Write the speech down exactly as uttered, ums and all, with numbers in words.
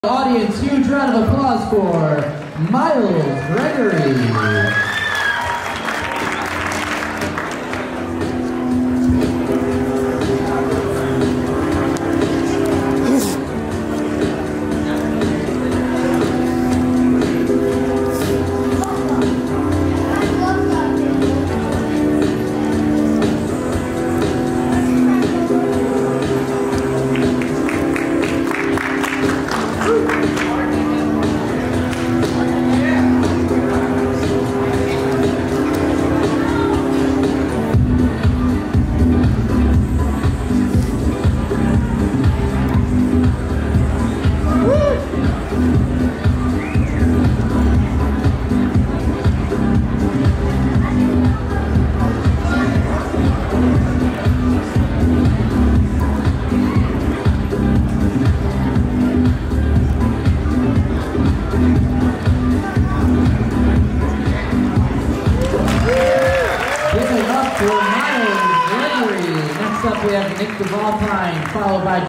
Audience, huge round of applause for Myles, Gregory. Myles, Gregory. Next up we have Nick the Volpine, followed by